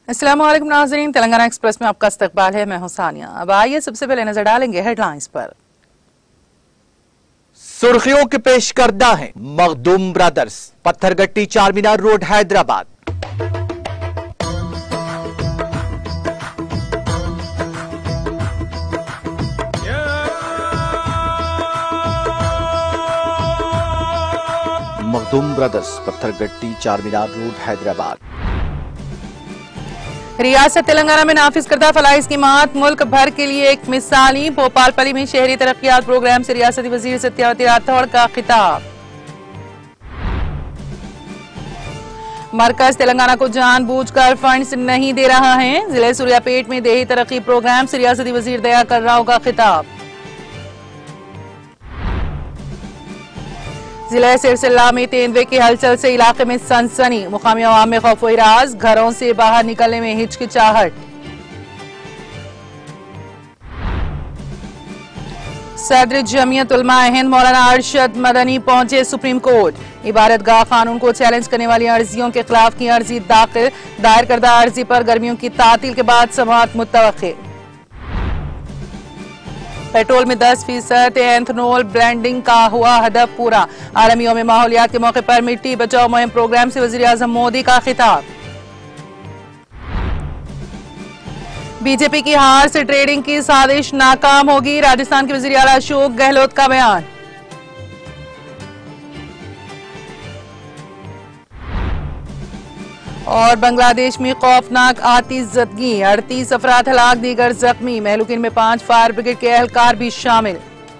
अस्सलाम वालेकुम नाज़रीन, तेलंगाना एक्सप्रेस में आपका इस्तकबाल है। मैं हूं सानिया। अब आइए सबसे पहले नजर डालेंगे हेडलाइंस पर। सुर्खियों के पेश करदा है Makhdoom brothers, Pathargatti Charminar road Hyderabad. Makhdoom brothers, Pathargatti Charminar road Hyderabad. रियासत तेलंगाना में नाफिज करदा फलाही स्कीमात मुल्क भर के लिए एक मिसाली। भोपालपल्ली में शहरी तरक्यात प्रोग्राम से रियासती वजीर सत्यावती राठौड़ का खिताब। मरकज तेलंगाना को जानबूझकर फंड्स नहीं दे रहा है। जिले सूर्यापेट में देही तरक्की प्रोग्राम से रियासती वजीर दयाकर राव का खिताब। जिला सिरसिल्ला में तेंदुए की हलचल से इलाके में सनसनी। मुकामी अवाम में खौफ व इराज, घरों से बाहर निकलने में हिचकिचाहट। सदर जमीयत उलमा हिंद मौलाना अरशद मदनी पहुंचे सुप्रीम कोर्ट। इबारतगाह कानून को चैलेंज करने वाली अर्जियों के खिलाफ की अर्जी दायर करदा अर्जी पर गर्मियों की तातील के बाद समाअत मुतवक्किल। पेट्रोल में 10% एथनॉल ब्लेंडिंग का हुआ हदफ पूरा। आलमी यौम माहौलियात के मौके पर मिट्टी बचाओ मुहिम प्रोग्राम से वजीर आजम मोदी का खिताब। बीजेपी की हार से ट्रेडिंग की साजिश नाकाम होगी। राजस्थान के वजीर आला अशोक गहलोत का बयान। और बांग्लादेश में खौफनाक आतिशज़दगी, 38 अफराद हलाक, दीगर जख्मी। महलूकिन में 5 फायर ब्रिगेड के एहलकार भी शामिल।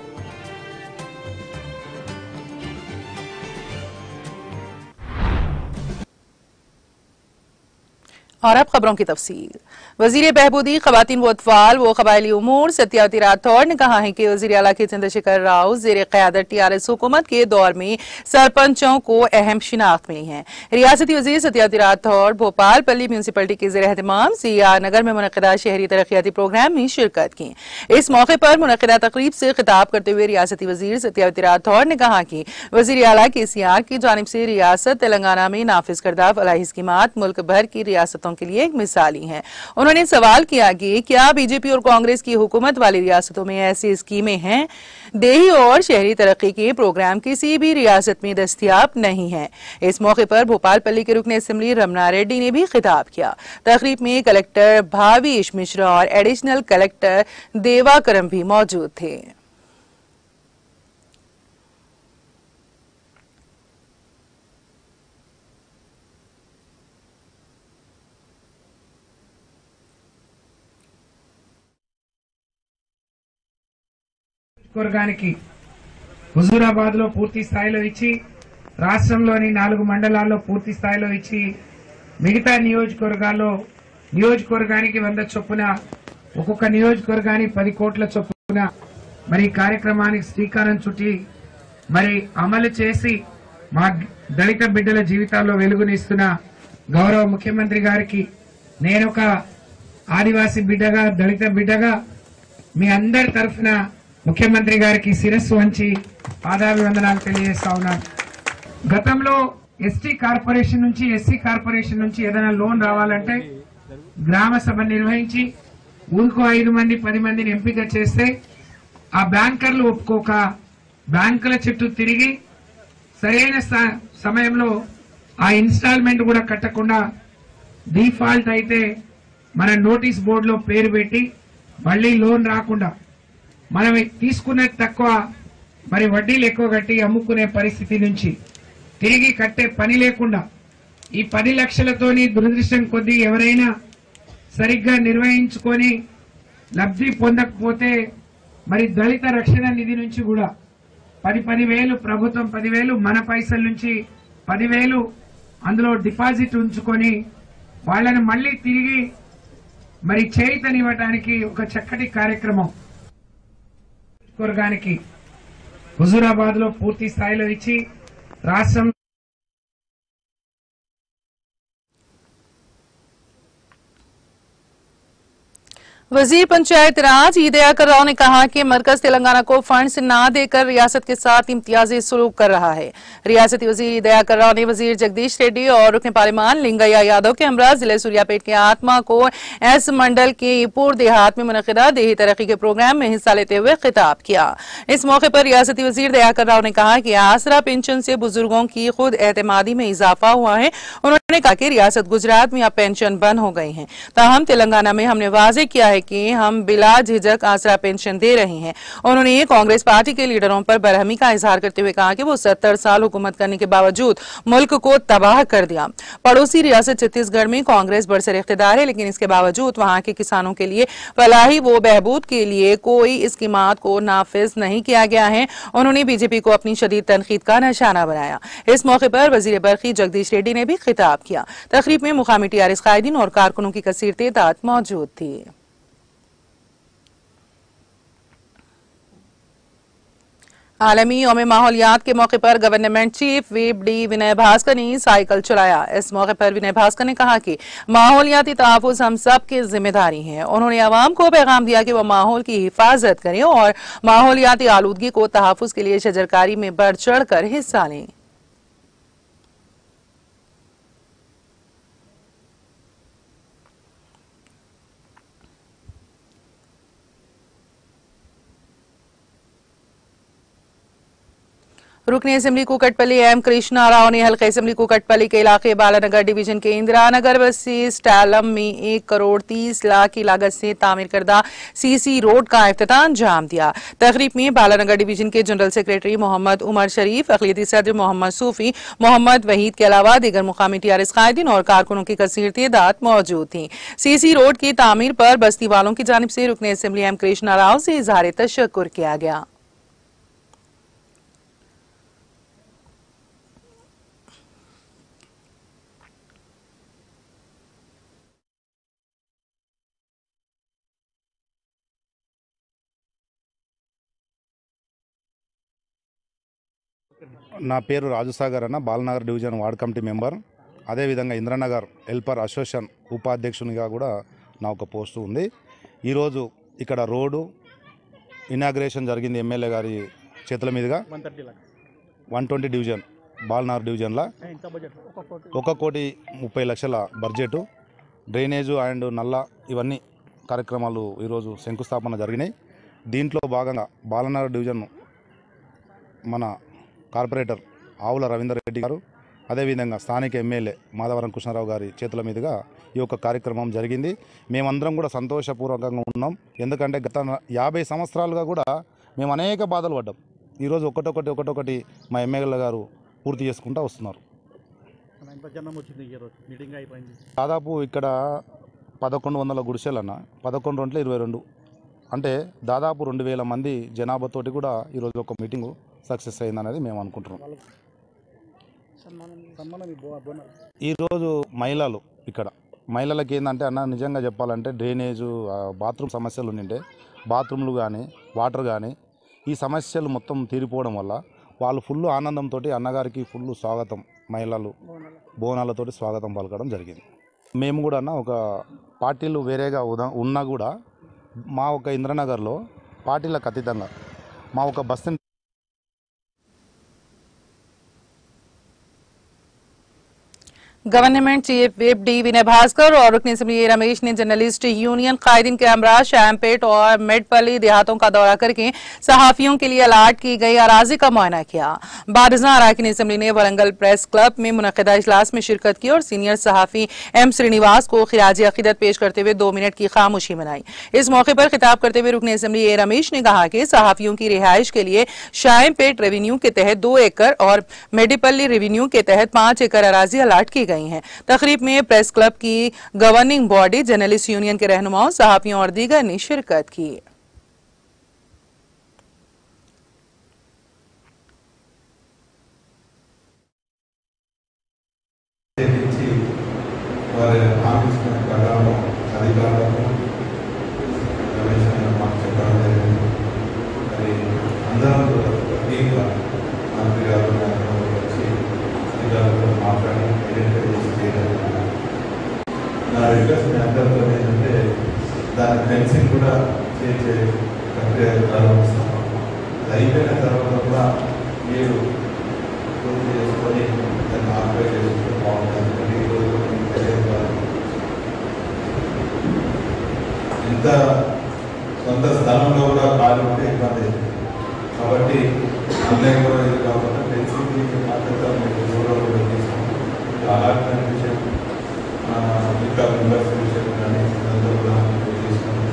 और अब खबरों की तफसील। वजीर बहबूदी खवातीन व अतफाल व कबायली उमूर सत्यावती राठौड़ ने कहा है कि वजीर आला के चंद्रशेखर राव जेर क़यादत टीआरएस हुकूमत के दौर में सरपंचों को अहम शिनाख्त मिली है। रियासती वजीर सत्यावती राठौड़ भोपालपल्ली म्यूनसिपलिटी के जेर एहतमाम सीआर नगर में मुनक़िदा शहरी तरक्याती प्रोग्राम में शिरकत की। इस मौके पर मुनक़िदा तकरीब से खिताब करते हुए रियासती वजीर सत्यावती राठौड़ ने कहा कि वजीर आला के सीआर की जानिब से रियासत तेलंगाना में नाफिज करदा फलाही स्कीमात मुल्क भर की रियासतों के लिए एक मिसाली है। उन्होंने सवाल किया कि क्या बीजेपी और कांग्रेस की हुकूमत वाली रियासतों में ऐसी स्कीमें हैं? देही और शहरी तरक्की के प्रोग्राम किसी भी रियासत में दस्तयाब नहीं है। इस मौके पर भोपालपल्ली के रुकन असेंबली रमना रेड्डी ने भी खिताब किया। तकरीब में कलेक्टर भावेश मिश्रा और एडिशनल कलेक्टर देवाकरम भी मौजूद थे। వర్గానికి హుజూరాబాద్ లో పూర్తి స్థాయిలో ఇచ్చి, రాష్ట్రంలోని 4 మండలాల్లో పూర్తి స్థాయిలో ఇచ్చి, మిగతా నియోజకవర్గాల్లో నియోజకవర్గానికి 100 చొప్పున, ఒక్కొక్క నియోజకవర్గానికి 10 కోట్ల చొప్పున మరి కార్యక్రమానికి శ్రీకారం చుట్టి మరి అమలు చేసి మా దళిత బిడ్డల జీవితాల్లో వెలుగునిస్తున్న గౌరవ ముఖ్యమంత్రి గారికి నేనొక ఆదివాసీ బిడ్డగా, దళిత బిడ్డగా మీ అందరి తరఫున ముఖ్యమంత్రి గారికి శిరస్సు వంచి పాదాభివందనాలు తెలియజేస్తా ఉన్నాను. గతంలో ఎస్టీ కార్పొరేషన్ నుంచి, ఎస్సీ కార్పొరేషన్ నుంచి ఏదైనా లోన్ రావాలంటే గ్రామ సభ నిర్వహించి ఊరికో 5 మంది 10 మందిని ఎంపిక చేస్తే ఆ బ్యాంకర్లు ఒప్పుకోక బ్యాంకుల చుట్టూ తిరిగి సరైన సమయంలో ఆ ఇన్స్టాల్మెంట్ కూడా కట్టకుండా డిఫాల్ట్ అయితే మన నోటీస్ బోర్డులో పేరు పెట్టి మళ్ళీ లోన్ రాకుండా మనం తీసుకున్నది తక్కువ మరి వడ్డీలు ఎక్కువ కట్టి అమ్ముకునే పరిస్థితి నుంచి తిరిగి కట్టే పని లేకుండా ఈ 10 లక్షలతోని దురదృష్టం కొద్దీ ఎవరైనా సరిగ్గా నిర్వహించుకొని లబ్ధి పొందకపోతే మరి దళిత రక్షణ నిధి నుంచి కూడా 10,000 ప్రభుత్వం 10,000 మన పైసల నుంచి 10,000 అందులో డిపాజిట్ ఉంచుకొని వాళ్ళని మళ్ళీ తిరిగి మరి చేయితనివ్వడానికి ఒక చక్కటి కార్యక్రమం వర్గానికి హుజూరాబాద్ లో పూర్తి స్థాయిలో ఇచ్చి రాష్ట్రం वजीर पंचायत राज ई दयाकर राव ने कहा कि मरकज तेलंगाना को फंड्स न देकर रियासत के साथ इम्तियाजी सलूक कर रहा है। रियासती वजीर ई दयाकर राव ने वजीर जगदीश रेड्डी और रुकन पार्लिमान लिंगैया यादव के हमरा जिले सूर्यापेट के आत्मा को एस मंडल के ईपुर देहात में मुनक़िदा देही तरक्की के प्रोग्राम में हिस्सा लेते हुए खिताब किया। इस मौके पर रियासती वजीर दयाकर राव ने कहा कि आसरा पेंशन से बुजुर्गों की खुद एतमादी में इजाफा हुआ है। उन्होंने कहा कि रियासत गुजरात में अब पेंशन बंद हो गई है, ताहम तेलंगाना में हमने वाजे किया है कि हम बिला झिझक आसरा पेंशन दे रहे हैं। उन्होंने कांग्रेस पार्टी के लीडरों पर बरहमी का इजहार करते हुए कहा कि वो 70 साल हुकूमत करने के बावजूद मुल्क को तबाह कर दिया। पड़ोसी रियासत छत्तीसगढ़ में कांग्रेस बरसर इख्तिदार है, लेकिन इसके बावजूद वहां के किसानों के लिए फलाही व बहबूद के लिए कोई स्कीमात को नाफिज नहीं किया गया है। उन्होंने बीजेपी को अपनी शदीद तनकीद का निशाना बनाया। इस मौके पर वजीर बरखी जगदीश रेड्डी ने भी खिताब किया। तकरीब में मुकामी टीआरएस कायदीन और कारकुनों की कसीर तादाद मौजूद थी। आलमी यौम माहौलियात के मौके पर government chief whip D Vinay Bhaskar ने साइकिल चलाया। इस मौके पर विनय भास्कर ने कहा कि माहौलियाती तहफ़्फ़ुज़ हम सब की जिम्मेदारी है। उन्होंने आवाम को पैगाम दिया कि वह माहौल की हिफाजत करें और माहौलियाती आलूदगी को तहफ़्फ़ुज़ के लिए शजरकारी में बढ़ चढ़ कर हिस्सा लें। रुकन असेंबली कुकटपल्ली एम कृष्णा राव ने हल्का असेंबली कुकटपल्ली के इलाके बालानगर डिवीजन के इंदिरा नगर बस्ती स्टालम में 1 करोड़ 30 लाख की लागत से तामीर करदा सीसी रोड का इफ्तिताह अंजाम दिया। तकरीब में बालानगर डिवीजन के जनरल सेक्रेटरी मोहम्मद उमर शरीफ, अक़लियती सदर मोहम्मद सूफी, मोहम्मद वहीद के अलावा दीगर मुकामी टीआरएस कायदीन और कारकुनों की कसीर तादाद मौजूद थी। सीसी रोड की तामीर पर बस्ती वालों की जानिब से रुकन असेंबली एम कृष्णा राव से इजहार तशक्कुर किया गया। నా పేరు రాజుసాగర్ అన్న, Balanagar division ward committee member. అదేవిధంగా ఇంద్రనగర్ హెల్పర్ అసోసియేషన్ ఉపాధ్యక్షునిగా కూడా నా ఒక పోస్టు ఉంది. ఈరోజు ఇక్కడ రోడ్డు ఇనాగ్రేషన్ జరిగింది ఎమ్మెల్యే గారి చేతుల మీదుగా. 120 డివిజన్ బాలనగర్ డివిజన్లో 1,30,30,00,000 బడ్జెట్, డ్రైనేజు అండ్ నల్ల ఇవన్నీ కార్యక్రమాలు ఈరోజు శంకుస్థాపన జరిగినాయి. దీంట్లో భాగంగా బాలనగర్ డివిజన్ మన కార్పొరేటర్ ఆవుల రవీందర్ రెడ్డి గారు, అదేవిధంగా స్థానిక ఎమ్మెల్యే మాధవరం కృష్ణారావు గారి చేతుల మీదుగా ఈ యొక్క కార్యక్రమం జరిగింది. మేమందరం కూడా సంతోషపూర్వకంగా ఉన్నాం. ఎందుకంటే గత 50 సంవత్సరాలుగా కూడా మేము అనేక బాధలు పడ్డాం. ఈరోజు ఒకటొకటి మా ఎమ్మెల్యే గారు పూర్తి చేసుకుంటూ వస్తున్నారు. దాదాపు ఇక్కడ 1100 గుడిసెలు అన్న, 11 22 అంటే దాదాపు 2000 మంది జనాభాతోటి కూడా ఈరోజు ఒక మీటింగు సక్సెస్ అయిందనేది మేము అనుకుంటున్నాం. ఈరోజు మహిళలు ఇక్కడ మహిళలకి ఏంటంటే అన్న, నిజంగా చెప్పాలంటే డ్రైనేజు బాత్రూమ్ సమస్యలు ఉండింటే బాత్రూమ్లు కానీ వాటర్ కానీ ఈ సమస్యలు మొత్తం తీరిపోవడం వల్ల వాళ్ళు ఫుల్ ఆనందంతో అన్నగారికి ఫుల్ స్వాగతం, మహిళలు బోనాలతోటి స్వాగతం పలకడం జరిగింది. మేము కూడా అన్న ఒక పార్టీలు వేరేగా ఉన్నా కూడా మా ఒక ఇంద్రనగర్లో పార్టీలకు అతీతంగా మా ఒక bus government chief whip D Vinay Bhaskar और रुकन असेंबली रमेश ने जर्नलिस्ट यूनियन कायदीन के हमरा शैमपेट और मेडपल्ली देहातों का दौरा करके सहाफियों के लिए अलाट की गई अराजी का मुआयना किया। बाद अरकान असेंबली ने वरंगल प्रेस क्लब में मुनक़िदा इजलास में शिरकत की और सीनियर सहाफी एम श्रीनिवास को खिराज अकीदत पेश करते हुए 2 मिनट की खामोशी मनाई। इस मौके पर खिताब करते हुए रुकन असेंबली ए रमेश ने कहा कि सहाफियों की रिहाइश के लिए शायमपेट रेवेन्यू के तहत 2 एकड़ और मेडपल्ली रेवेन्यू के तहत 5 एकड़ अराजी अलाट की गई है। तकरीब में प्रेस क्लब की गवर्निंग बॉडी, जर्नलिस्ट यूनियन के रहनुमाओं, सहाफियों और दीगर ने शिरकत की। నా రిక్వెస్ట్ మీ అందరితో ఏంటంటే దాని ఫెన్సింగ్ కూడా చేసే ప్రక్రియ ప్రారంభిస్తాం. అయిపోయిన తర్వాత కూడా మీరు పూర్తి చేసుకొని దాన్ని ఆపరేట్ చేసుకుంటే బాగుంటుంది. ఈరోజు ఇంత సొంత స్థలంలో కూడా ఖాళీ ఉంటే ఇబ్బంది. కాబట్టి ఆన్లైన్ కూడా ఇది కాకుండా ఫెన్సింగ్ బాధ్యత మీకు చూడడం తీసుకుంటాం. అలాంటి విషయం ఇంకా మెంబర్స్ విషయం కానీ అందరూ కూడా తీసుకుంటాం.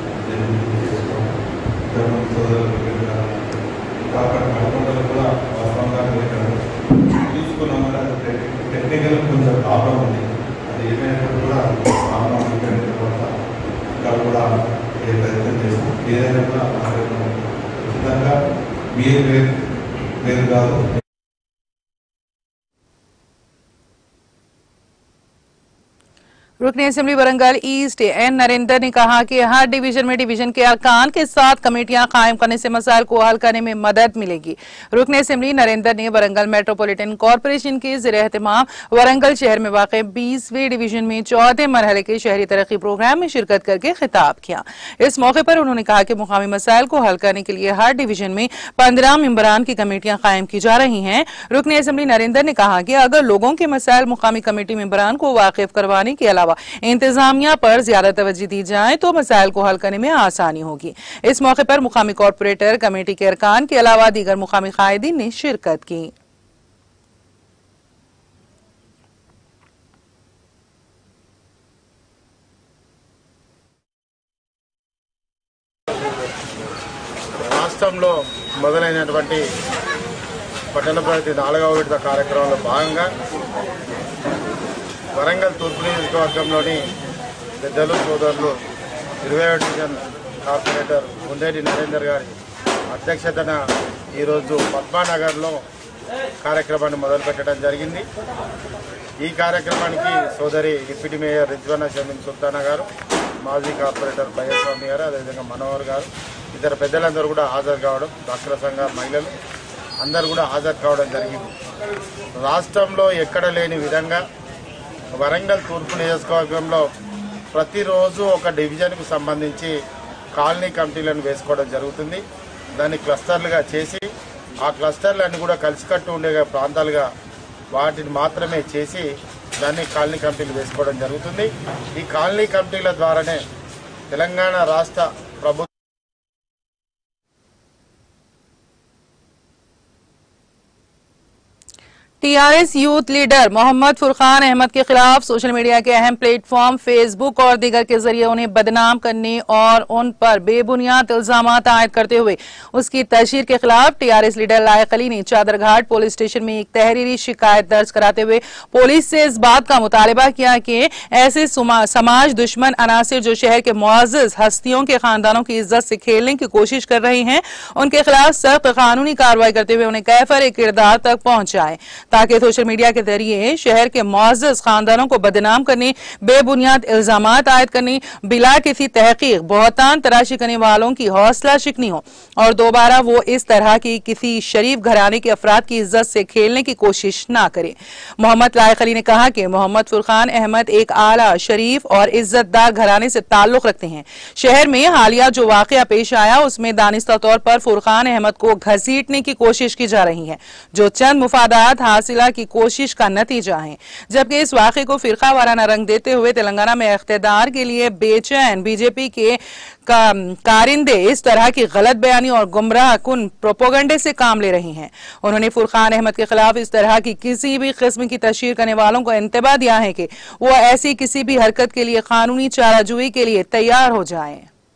సోదరులు కాపాడు నల్గొండలు కూడా వాస్తవంగా చూసుకున్నామని అది టెక్నికల్ కొంచెం ప్రాబ్లం ఉంది. అది ఏమైనప్పుడు కూడా ప్రాబ్లం అయిపోయిన తర్వాత ఇంకా కూడా ప్రయత్నం చేస్తాం. ఏదైనా కూడా ఖచ్చితంగా మీరు కాదు. रुकन assembly Warangal east N Narendra ने कहा कि हर डिवीजन में डिवीजन के अरकान के साथ कमेटियां कायम करने से मसाइल को हल करने में मदद मिलेगी। रुकन असेंबली नरेंद्र ने वरंगल मेट्रोपॉलिटन कॉरपोरेशन के ज़ेर-ए-एहतिमाम वरंगल शहर में वाक़ 20वें डिवीजन में 4थे मरहले के शहरी तरक्की प्रोग्राम में शिरकत करके खिताब किया। इस मौके पर उन्होंने कहा कि मुकामी मसाइल को हल करने के लिए हर डिवीजन में 15 मेंबरान की कमेटियां कायम की जा रही हैं। रुकन असेंबली नरेंद्र ने कहा कि अगर लोगों के मसाइल मुकामी कमेटी मेंबरान को वाकिफ करवाने के अलावा इंतजामिया पर ज्यादा तवज्जो दी जाए तो मसाइल को हल करने में आसानी होगी। इस मौके पर मुकामी कॉरपोरेटर कमेटी के अरकान के अलावा दीगर मुकामी कायदीन ने शिरकत की। రాష్ట్రంలో మొదలైనటువంటి పట్టణ ప్రగతి 4వ విడత కార్యక్రమంలో భాగంగా వరంగల్ తూర్పు నియోజకవర్గంలోని పెద్దలు సోదరులు 20వ డివిజన్ కార్పొరేటర్ గుండేటి నరేందర్ గారి అధ్యక్షతన ఈరోజు పద్మానగర్లో కార్యక్రమాన్ని మొదలుపెట్టడం జరిగింది. ఈ కార్యక్రమానికి సోదరి డిప్యూటీ మేయర్ రిజ్వానా షమీన్ సుల్తానా గారు, మాజీ కార్పొరేటర్ భయ్యస్వామి గారు, అదేవిధంగా మనోహర్ గారు, ఇతర పెద్దలందరూ కూడా హాజరు కావడం, డాక్టర్ సంఘ మహిళలు అందరూ కూడా హాజరు కావడం జరిగింది. రాష్ట్రంలో ఎక్కడ లేని విధంగా వరంగల్ తూర్పు నియోజకవర్గంలో ప్రతిరోజు ఒక డివిజన్కు సంబంధించి కాలనీ కమిటీలను వేసుకోవడం జరుగుతుంది. దాన్ని క్లస్టర్లుగా చేసి ఆ క్లస్టర్లన్నీ కూడా కలిసికట్టు ఉండే ప్రాంతాలుగా వాటిని మాత్రమే చేసి దాన్ని కాలనీ కమిటీలు వేసుకోవడం జరుగుతుంది. ఈ కాలనీ కమిటీల ద్వారానే తెలంగాణ రాష్ట్ర ప్రభుత్వం TRS youth leader Mohammed Furqan Ahmed के खिलाफ सोशल मीडिया के अहम प्लेटफॉर्म फेसबुक और दीगर के जरिए उन्हें बदनाम करने और उन पर बेबुनियाद इल्जाम आयद करते हुए उसकी तशहीर के खिलाफ टीआरएस लीडर लायक अली ने चादरघाट पुलिस स्टेशन में एक तहरीरी शिकायत दर्ज कराते हुए पुलिस से इस बात का मुतालबा किया कि ऐसे समाज दुश्मन अनासिर जो शहर के मुअज़्ज़ज़ हस्तियों के खानदानों की इज्जत से खेलने की कोशिश कर रहे हैं उनके खिलाफ सख्त कानूनी कार्रवाई करते हुए उन्हें कैफर किरदार तक पहुंचाएं ताकि सोशल मीडिया के जरिए शहर के मुअज़्ज़ज़ खानदानों को बदनाम करने, बेबुनियाद इल्जाम आयद करने, बिला किसी तहकीक बहतान तराशी करने वालों की हौसला शिकनी हो और दोबारा वो इस तरह की किसी शरीफ घराने के अफराद की इज्जत से खेलने की कोशिश ना करे। मोहम्मद लायक अली ने कहा कि मोहम्मद फुरकान अहमद एक आला, शरीफ और इज्जतदार घराने से ताल्लुक रखते हैं। शहर में हालिया जो वाकया पेश आया उसमें दानिस्ता तौर पर फुरकान अहमद को घसीटने की कोशिश की जा रही है जो चंद मुफादात हासिला की कोशिश का नतीजा है, जबकि इस वाक़े को फिरका वाराना रंग देते हुए तेलंगाना में इख्तिदार के लिए बेचैन बीजेपी के कारिंदे इस तरह की गलत बयानी और गुमराह कुन प्रोपोगंडे से काम ले रही हैं। उन्होंने फुरकान अहमद के खिलाफ इस तरह की किसी भी किस्म की तशहीर करने वालों को इंतबाह दिया है कि वो ऐसी किसी भी हरकत के लिए कानूनी चाराजोई के लिए तैयार हो जाएं।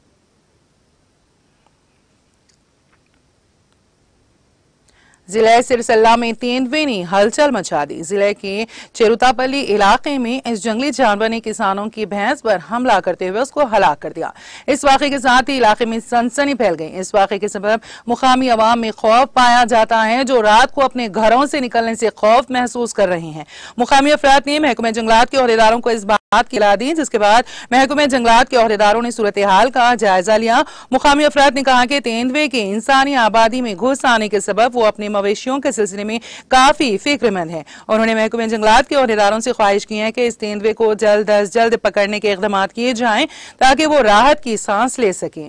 जिले सिरसल्ला में तेंदुए ने हलचल मचा दी। जिले के चेरुतापल्ली इलाके में इस जंगली जानवर ने किसानों की भैंस पर हमला करते हुए उसको हलाक कर दिया। इस वाक़े के साथ ही इलाके में सनसनी फैल गई। इस वाक़े के सबब मुकामी अवाम में खौफ पाया जाता है जो रात को अपने घरों से निकलने से खौफ महसूस कर रहे हैं। मुकामी अफराद ने महकमे जंगलात के ओहदेदारों को इस की इत्तला दी, जिसके बाद महकमे जंगलात के ओहदेदारों ने सूरत हाल का जायजा लिया। मुकामी अफराद ने कहा कि तेंदुए के इंसानी आबादी में घुस आने के सबब वो अपने मवेशियों के सिलसिले में काफी फिक्रमंद है। उन्होंने महकमे जंगलात के ओहदेदारों से ख्वाहिश की है कि इस तेंदुए को जल्द अज जल्द पकड़ने के इक़दाम किए जाएं ताकि वो राहत की सांस ले सकें।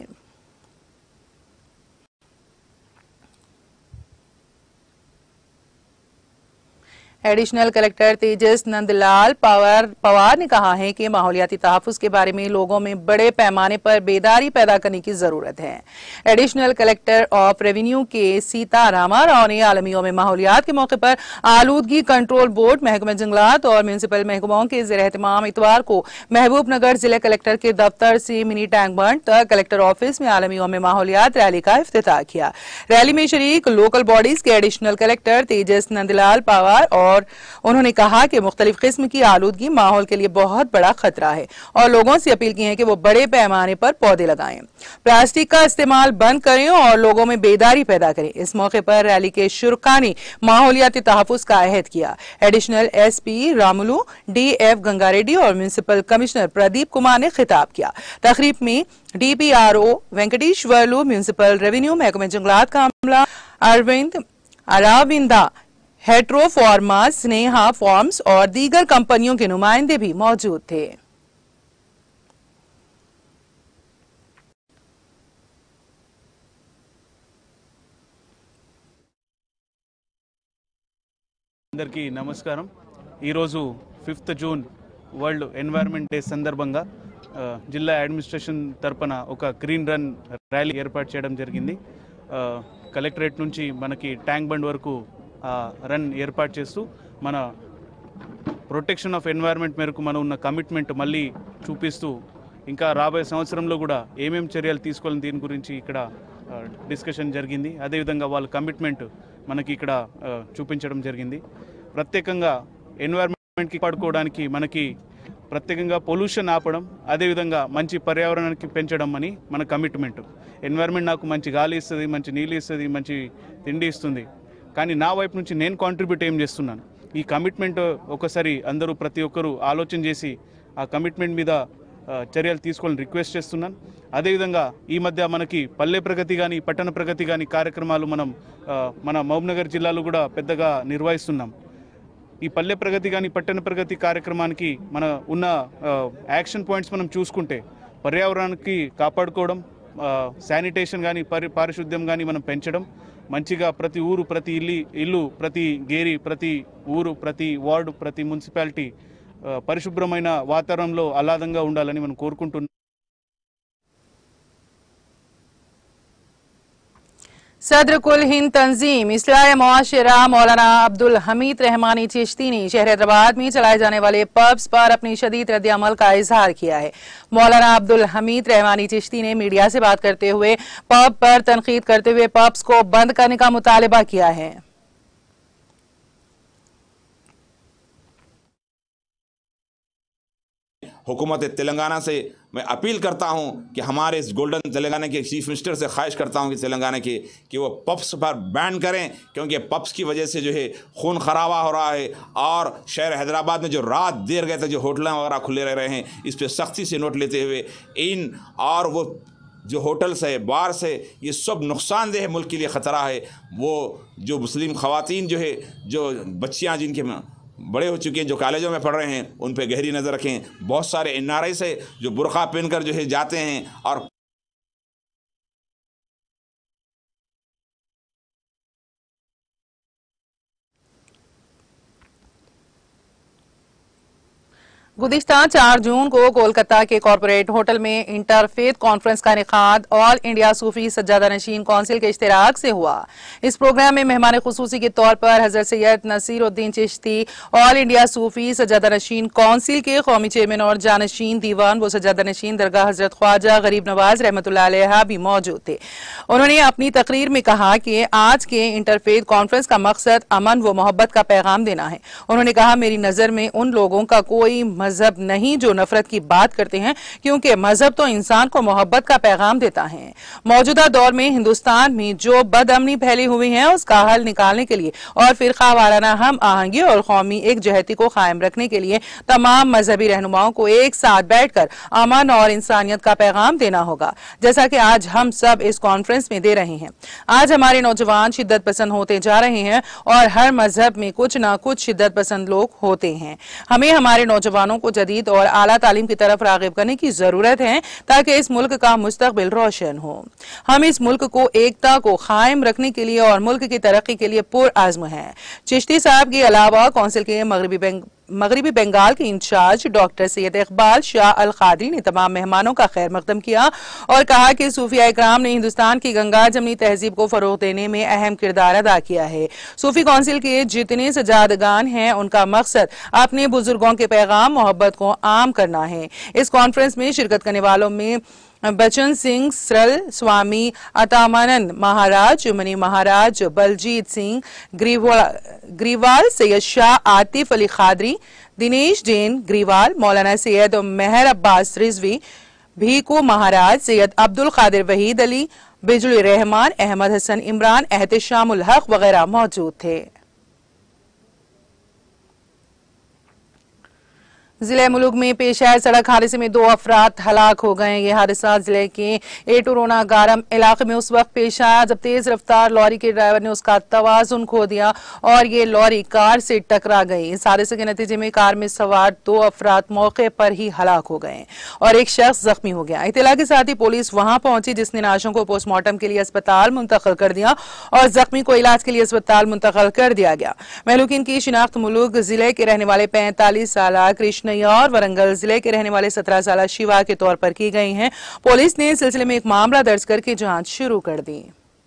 एडिशनल कलेक्टर तेजस नंदलाल पवार ने कहा है कि माहौलियाती तहफ़्फ़ुज़ के बारे में लोगों में बड़े पैमाने पर बेदारी पैदा करने की जरूरत है। एडिशनल कलेक्टर ऑफ रेवेन्यू के सीता रामा राव ने आलमी यौम माहौलियात के मौके पर आलूदगी कंट्रोल बोर्ड, महकमा जंगलात और म्यूनसिपल महकमों के ज़ेर एहतमाम इतवार को महबूबनगर जिला कलेक्टर के दफ्तर से मिनी टैंक बंड तक कलेक्टर ऑफिस में आलमी यौम माहौलियात रैली का इफ्तिताह किया। रैली में शरीक लोकल बॉडीज के एडिशनल कलेक्टर तेजस नंदलाल पवार और उन्होंने कहा कि मुख्तलिफ किस्म की आलूदगी माहौल के लिए बहुत बड़ा खतरा है और लोगों से अपील की है कि वो बड़े पैमाने पर पौधे लगाएं, प्लास्टिक का इस्तेमाल बंद करें और लोगों में बेदारी पैदा करें। इस मौके पर रैली के शुरका ने माहौलियाती तहफ़्फ़ुज़ का अहद किया। Additional SP Ramulu, DF Gangareddy और म्यूनसिपल कमिश्नर प्रदीप कुमार ने खिताब किया। तकरीब में डीपीआरओ वेंकटेश्वरलू, म्यूनसिपल रेवेन्यू, महकमे जंगलात का अमला अराविंदा, हेट्रोफॉर्मा, स्नेहा फॉर्म्स और दीगर कंपनियों के नुमाइंदे भी मौजूद थे। అందరికీ నమస్కారం। ఈరోజు 5th June world environment day సందర్భంగా జిల్లా అడ్మినిస్ట్రేషన్ తరపున ఒక గ్రీన్ రన్ ర్యాలీ ఏర్పాటు చేయడం జరిగింది। కలెక్టరేట్ నుంచి మనకి ట్యాంక్ బండ్ వరకు రన్ ఏర్పాటు చేస్తూ మన ప్రొటెక్షన్ ఆఫ్ ఎన్వైరన్మెంట్ మేరకు మనం ఉన్న కమిట్మెంట్ మళ్ళీ చూపిస్తూ ఇంకా రాబోయే సంవత్సరంలో కూడా ఏమేమి చర్యలు తీసుకోవాలని దీని గురించి ఇక్కడ డిస్కషన్ జరిగింది। అదేవిధంగా వాళ్ళ కమిట్మెంట్ మనకి ఇక్కడ చూపించడం జరిగింది। ప్రత్యేకంగా ఎన్వైరన్మెంట్కి పడుకోవడానికి మనకి ప్రత్యేకంగా పొల్యూషన్ ఆపడం, అదేవిధంగా మంచి పర్యావరణానికి పెంచడం అని మన కమిట్మెంట్। ఎన్వైరన్మెంట్ నాకు మంచి గాలి ఇస్తుంది, మంచి నీళ్ళు ఇస్తుంది, మంచి తిండి ఇస్తుంది, కానీ నా వైపు నుంచి నేను కాంట్రిబ్యూట్ ఏం చేస్తున్నాను, ఈ కమిట్మెంట్ ఒకసారి అందరూ ప్రతి ఒక్కరూ ఆలోచన చేసి ఆ కమిట్మెంట్ మీద చర్యలు తీసుకోవాలని రిక్వెస్ట్ చేస్తున్నాను। అదేవిధంగా ఈ మధ్య మనకి పల్లె ప్రగతి కానీ పట్టణ ప్రగతి కానీ కార్యక్రమాలు మన మహబూబ్నగర్ జిల్లాలో కూడా పెద్దగా నిర్వహిస్తున్నాం। ఈ పల్లె ప్రగతి కానీ పట్టణ ప్రగతి కార్యక్రమానికి మన ఉన్న యాక్షన్ పాయింట్స్ మనం చూసుకుంటే పర్యావరణానికి కాపాడుకోవడం, శానిటేషన్ కానీ పారిశుద్ధ్యం కానీ మనం పెంచడం, మంచిగా ప్రతి ఊరు, ప్రతి ఇల్లు, ప్రతి గేరి, ప్రతి ఊరు, ప్రతి వార్డు, ప్రతి మున్సిపాలిటీ పరిశుభ్రమైన వాతావరణంలో ఆహ్లాదంగా ఉండాలని మనం కోరుకుంటున్నాం। सदर कुल हिंद तंजीम इस्लाह मुआशरा मौलाना अब्दुल हमीद रहमानी चिश्ती ने शहर हैदराबाद में चलाए जाने वाले पब्स पर अपनी शदीद रद्द-ए-अमल का इजहार किया है। मौलाना अब्दुल हमीद रहमानी चिश्ती ने मीडिया से बात करते हुए पब पर तनकीद करते हुए पब्स को बंद करने का मुतालबा किया है। हुकूमत तेलंगाना से मैं अपील करता हूं कि हमारे इस गोल्डन तेलंगाना के चीफ मिनिस्टर से ख्वाहिश करता हूं कि तेलंगाना के कि वो पब्स पर बैन करें, क्योंकि पब्स की वजह से जो है खून खराबा हो रहा है और शहर हैदराबाद में जो रात देर गए थे जो होटल वगैरह खुले रह रहे हैं, इस पर सख्ती से नोट लेते हुए इन और वो जो होटल्स है, बार्स है, ये सब नुकसानदेह है, मुल्क के लिए ख़तरा है। वो जो मुस्लिम ख़वातीन जो है, जो बच्चियाँ जिनके बड़े हो चुके हैं, जो कॉलेजों में पढ़ रहे हैं, उन पे गहरी नज़र रखें। बहुत सारे NRIs है जो बुरखा पहनकर जो है जाते हैं और गुज़िश्ता 4 जून को कोलकाता के कॉरपोरेट होटल में इंटरफेथ कॉन्फ्रेंस का इनेकाद all India Sufi Sajjada Nashin council के इश्तिराक से हुआ। इस प्रोग्राम में मेहमान खुसूसी के तौर पर हज़रत Syed Nasiruddin Chishti all India Sufi Sajjada Nashin council के कौमी चेयरमैन और जानशीन दीवान व सज्जादा नशीन दरगाह हजरत ख्वाजा गरीब नवाज रहमतुल्लाह अलैहा भी मौजूद थे। उन्होंने अपनी तकरीर में कहा कि आज के इंटरफेथ कॉन्फ्रेंस का मकसद अमन व मोहब्बत का पैगाम देना है। उन्होंने कहा, मेरी नज़र में उन लोगों का कोई मजहब नहीं जो नफरत की बात करते हैं, क्योंकि मजहब तो इंसान को मोहब्बत का पैगाम देता है। मौजूदा दौर में हिंदुस्तान में जो बदअमनी फैली हुई है उसका हल निकालने के लिए और फिरका वाराना हम आहंगी और कौमी एकजहती को कायम रखने के लिए तमाम मजहबी रहनुमाओं को एक साथ बैठकर अमन और इंसानियत का पैगाम देना होगा, जैसा कि आज हम सब इस कॉन्फ्रेंस में दे रहे हैं। आज हमारे नौजवान शिद्दत पसंद होते जा रहे हैं और हर मजहब में कुछ ना कुछ शिद्दत पसंद लोग होते हैं। हमें हमारे नौजवानों को जदीद और आला तालीम की तरफ रागिब करने की जरूरत है ताकि इस मुल्क का मुस्तकबिल रोशन हो। हम इस मुल्क को एकता को कायम रखने के लिए और मुल्क की तरक्की के लिए पुरअज़्म हैं। चिश्ती साहब के अलावा कौंसिल के मगरबी बंगाल के इंचार्ज डॉक्टर सैयद इकबाल शाह अल कादरी ने तमाम मेहमानों का खैर मकदम किया और कहा कि सूफिया इकराम ने हिंदुस्तान की गंगा जमनी तहजीब को फरोग देने में अहम किरदार अदा किया है। सूफी कौंसिल के जितने सजादगान हैं उनका मकसद अपने बुजुर्गों के पैगाम मोहब्बत को आम करना है। इस कॉन्फ्रेंस में शिरकत करने वालों में बचन सिंह सरल, स्वामी अतामानंद महाराज, मनी महाराज, बलजीत सिंह ग्रीवाल, सैयद शाह आतिफ अली खादरी, दिनेश जैन ग्रीवाल, मौलाना सैयद मेहर अब्बास रिजवी, भीकू महाराज, सैयद अब्दुल कादिर वहीद अली, बिजली रहमान, अहमद हसन इमरान, एहतशामुल हक वगैरह मौजूद थे। जिले मुलुक में पेश आए सड़क हादसे में 2 अफराद हलाक हो गए। ये हादसा जिले के एटुरोना गारम इलाके में उस वक्त पेश आया जब तेज रफ्तार लॉरी के ड्राइवर ने उसका तवाजुन खो दिया और ये लॉरी कार से टकरा गई। इस हादसे के नतीजे में कार में सवार 2 अफराद मौके पर ही हलाक हो गए और एक शख्स जख्मी हो गया। इत्तला के साथ ही पुलिस वहां पहुंची, जिसने लाशों को पोस्टमार्टम के लिए अस्पताल मुंतकिल कर दिया और जख्मी को इलाज के लिए अस्पताल मुंतकिल कर दिया गया। महलूकिन की शिनाख्त मुलुक जिले के रहने वाले 45 साल कृष्ण और वरंगल जिले के रहने वाले 17 साल शिवा के तौर पर की गई हैं। पुलिस ने इस सिलसिले में एक मामला दर्ज करके जांच शुरू कर दी।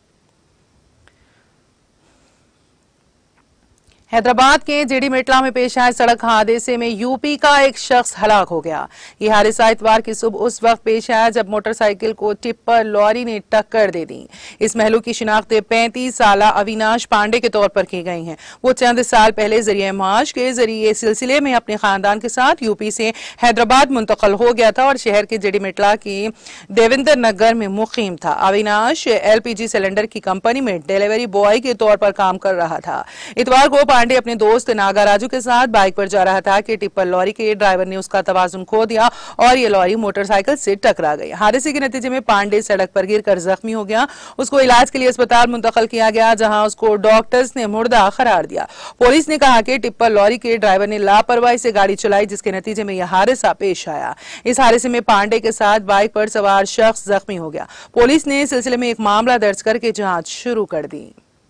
हैदराबाद के जेडी मेटला में पेश आए सड़क हादसे में यूपी का एक शख्स हलाक हो गया। यह हादसा इतवार की सुबह उस वक्त पेश आया जब मोटरसाइकिल को टिप्पर लॉरी ने टक्कर दे दी। इस महलूक की शिनाख्त 35 साल अविनाश पांडे के तौर पर की गई है। वो चंद साल पहले जरिए माश के जरिए सिलसिले में अपने खानदान के साथ यूपी से हैदराबाद मुंतकिल हो गया था और शहर के जेडी मेटला की देवेंद्र नगर में मुकीम था। अविनाश LPG सिलेंडर की कंपनी में डिलीवरी बॉय के तौर पर काम कर रहा था। इतवार को पांडे अपने दोस्त नागाराजू के साथ बाइक पर जा रहा था कि टिप्पर लॉरी के ड्राइवर ने उसका तवाजुन खो दिया और ये लॉरी मोटरसाइकिल से टकरा गई। हादसे के नतीजे में पांडे सड़क पर गिरकर जख्मी हो गया। उसको इलाज के लिए अस्पताल मुंतकिल किया गया, जहां उसको डॉक्टर्स ने मुर्दा करार दिया। पुलिस ने कहा कि टिप्पर लॉरी के ड्राइवर ने लापरवाही से गाड़ी चलाई, जिसके नतीजे में यह हादसा पेश आया। इस हादसे में पांडे के साथ बाइक पर सवार शख्स जख्मी हो गया। पुलिस ने इस सिलसिले में एक मामला दर्ज करके जांच शुरू कर दी।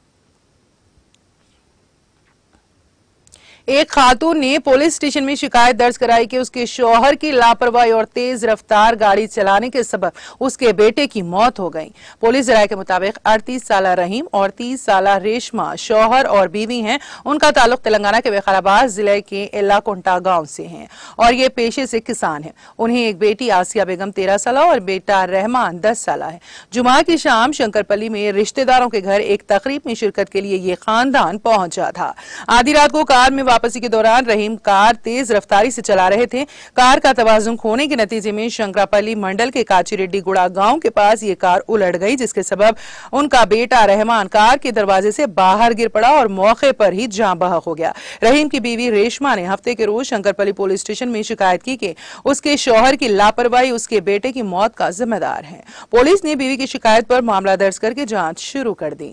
एक खातून ने पुलिस स्टेशन में शिकायत दर्ज कराई कि उसके शौहर की लापरवाही और तेज रफ्तार गाड़ी चलाने के सबब उसके बेटे की मौत हो गई। पुलिस राय के मुताबिक 38 साल रहीम और 30 साल रेशमा शौहर और बीवी हैं। उनका ताल्लुक तेलंगाना के विकाराबाद जिले के एल्लाकुंटा गांव से है और ये पेशे से किसान है। उन्हें एक बेटी आसिया बेगम 13 साल और बेटा रहमान 10 साल है। जुमा की शाम शंकरपल्ली में रिश्तेदारों के घर एक तकरीब में शिरकत के लिए ये खानदान पहुंचा था। आधी रात को कार में वापसी के दौरान रहीम कार तेज रफ्तारी से चला रहे थे। कार का तवाजुन खोने के नतीजे में शंकरापल्ली मंडल के काचीरेड्डी गुड़ा गांव के पास ये कार उलट गई, जिसके सबब उनका बेटा रहमान कार के दरवाजे से बाहर गिर पड़ा और मौके पर ही जान बहक हो गया। रहीम की बीवी रेशमा ने हफ्ते के रोज शंकरपल्ली पुलिस स्टेशन में शिकायत की कि उसके शौहर की लापरवाही उसके बेटे की मौत का जिम्मेदार है। पुलिस ने बीवी की शिकायत पर मामला दर्ज करके जांच शुरू कर दी।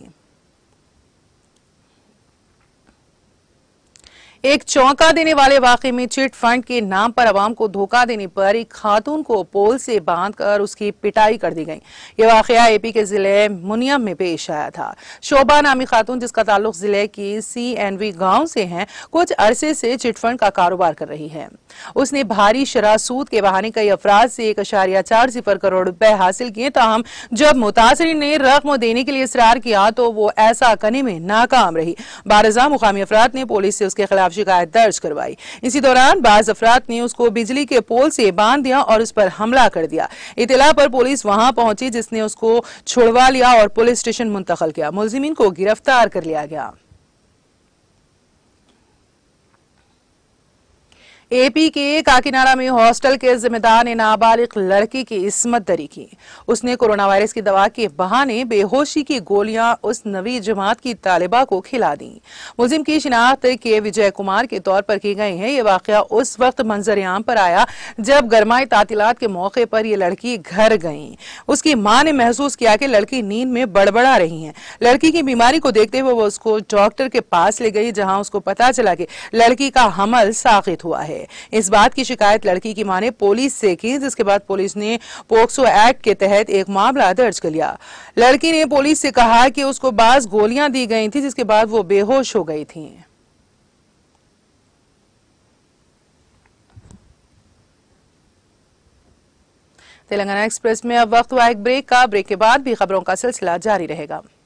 एक चौंका देने वाले वाकये में चिट फंड के नाम पर अवाम को धोखा देने पर एक खातून को पोल से बांधकर उसकी पिटाई कर दी गई। यह वाकया एपी के जिले मुनियम में पेश आया था। शोभा नामी खातून, जिसका ताल्लुक जिले की CNV गांव से है, कुछ अरसे से चिट फंड का कारोबार कर रही है। उसने भारी शरह सूद के बहाने कई अफराद से 1.40 करोड़ रुपए हासिल किए। ताहम जब मुतासरीन ने रकम देने के लिए इसरार किया तो वो ऐसा करने में नाकाम रही। बारजा मुकामी अफराद ने पुलिस से उसके खिलाफ शिकायत दर्ज करवाई। इसी दौरान बाज अफराद ने उसको बिजली के पोल से बांध दिया और उस पर हमला कर दिया। इत्तला पर पुलिस वहां पहुंची, जिसने उसको छुड़वा लिया और पुलिस स्टेशन मुंतकिल किया। मुलजिमीन को गिरफ्तार कर लिया गया। एपी के काकीनाडा में हॉस्टल के जिम्मेदार ने नाबालिग लड़की की इस्मत दरी की। उसने कोरोना वायरस की दवा के बहाने बेहोशी की गोलियां उस नवी जमात की तालिबा को खिला दी। मुलजिम की शिनाख्त के विजय कुमार के तौर पर की गई है। ये वाकया उस वक्त मंजर-ए-आम पर आया जब गरमाई तातीलात के मौके पर ये लड़की घर गई। उसकी मां ने महसूस किया कि लड़की नींद में बड़बड़ा रही है। लड़की की बीमारी को देखते हुए वो उसको डॉक्टर के पास ले गई, जहां उसको पता चला कि लड़की का हमल साकित हुआ है। इस बात की शिकायत लड़की की मां ने पुलिस से की, जिसके बाद पुलिस ने पोक्सो एक्ट के तहत एक मामला दर्ज कर लिया। लड़की ने पुलिस से कहा कि उसको बाज गोलियां दी गई थी, जिसके बाद वो बेहोश हो गई थी। तेलंगाना एक्सप्रेस में अब वक्त हुआ एक ब्रेक का। ब्रेक के बाद भी खबरों का सिलसिला जारी रहेगा।